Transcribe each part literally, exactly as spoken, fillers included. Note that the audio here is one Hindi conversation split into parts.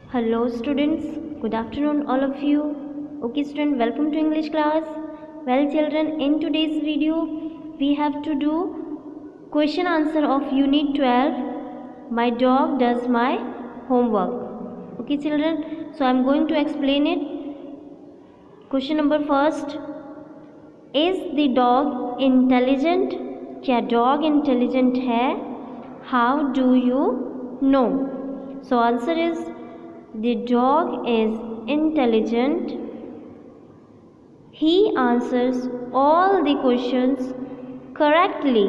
Hello students, good afternoon all of you. Okay student, welcome to English class. Well children, in today's video we have to do question answer of unit twelve. My dog does my homework. Okay children, so I am going to explain it. Question number first, is the dog intelligent? क्या dog intelligent है? How do you know? So answer is the dog is intelligent. He answers all the questions correctly.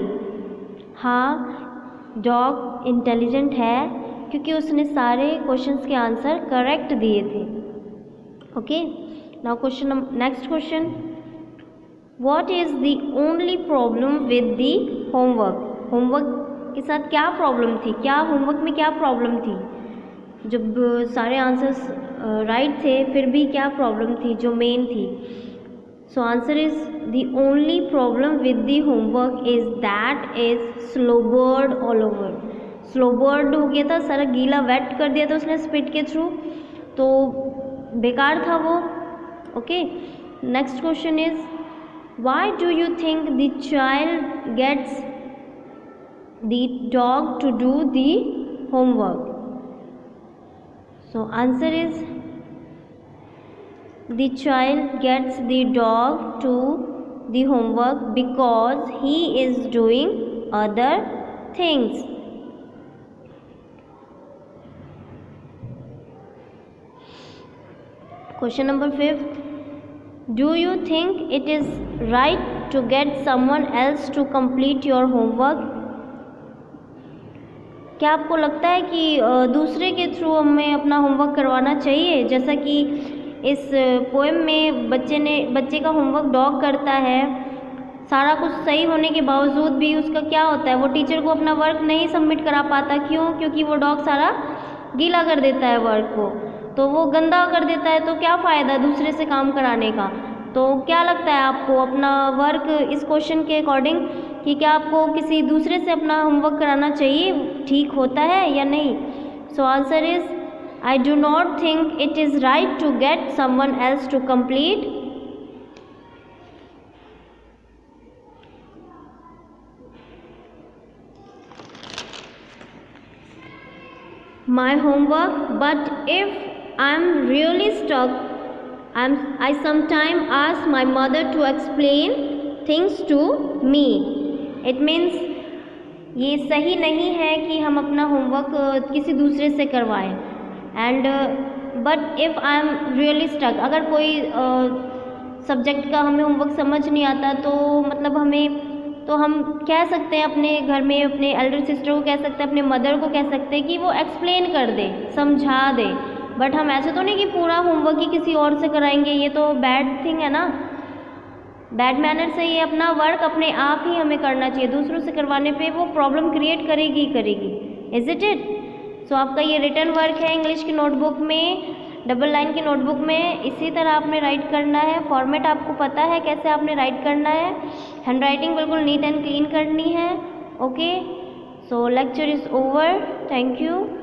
हाँ, डॉग इंटेलिजेंट है क्योंकि उसने सारे क्वेश्चंस के आंसर करेक्ट दिए थे. Okay, now question next question, what is the only problem with the homework? Homework के साथ क्या प्रॉब्लम थी? क्या होमवर्क में क्या प्रॉब्लम थी? जब सारे आंसर्स राइट थे फिर भी क्या प्रॉब्लम थी जो मेन थी? So answer is the only problem with the homework is that is slobbered all over. Slobbered हो गया था, सारा गीला वेट कर दिया था उसने स्पिट के थ्रू, तो बेकार था वो. Okay, next question is why do you think the child gets the dog to do the homework? So answer is the child gets the dog to the homework because he is doing other things. Question number fifth, do you think it is right to get someone else to complete your homework? क्या आपको लगता है कि दूसरे के थ्रू हमें अपना होमवर्क करवाना चाहिए? जैसा कि इस पोएम में बच्चे ने बच्चे का होमवर्क डॉग करता है, सारा कुछ सही होने के बावजूद भी उसका क्या होता है, वो टीचर को अपना वर्क नहीं सबमिट करा पाता. क्यों? क्योंकि वो डॉग सारा गीला कर देता है वर्क को, तो वो गंदा कर देता है. तो क्या फ़ायदा दूसरे से काम कराने का? तो क्या लगता है आपको अपना वर्क इस क्वेश्चन के अकॉर्डिंग कि क्या आपको किसी दूसरे से अपना होमवर्क कराना चाहिए, ठीक होता है या नहीं? So answer is I do not think it is right to get someone else to complete my homework, but if I'm really stuck, I'm, I sometimes ask my mother to explain things to me. It means ये सही नहीं है कि हम अपना होमवर्क किसी दूसरे से करवाएं. And but if I am really stuck, अगर कोई सब्जेक्ट uh, का हमें होमवर्क समझ नहीं आता तो मतलब हमें तो हम कह सकते हैं अपने घर में अपने एल्डर सिस्टर को कह सकते हैं, अपने मदर को कह सकते हैं कि वो एक्सप्लेन कर दे, समझा दे. बट हम ऐसे तो नहीं कि पूरा होमवर्क ही किसी और से कराएंगे, ये तो बैड थिंग है ना, बैड मैनर से. ये अपना वर्क अपने आप ही हमें करना चाहिए, दूसरों से करवाने पे वो प्रॉब्लम क्रिएट करेगी ही करेगी. Is it it? सो आपका ये रिटर्न वर्क है इंग्लिश की नोटबुक में, डबल लाइन की नोटबुक में इसी तरह आपने राइट करना है. फॉर्मेट आपको पता है कैसे आपने राइट करना है, हैंड राइटिंग बिल्कुल नीट एंड क्लीन करनी है. Okay, so lecture is over. Thank you.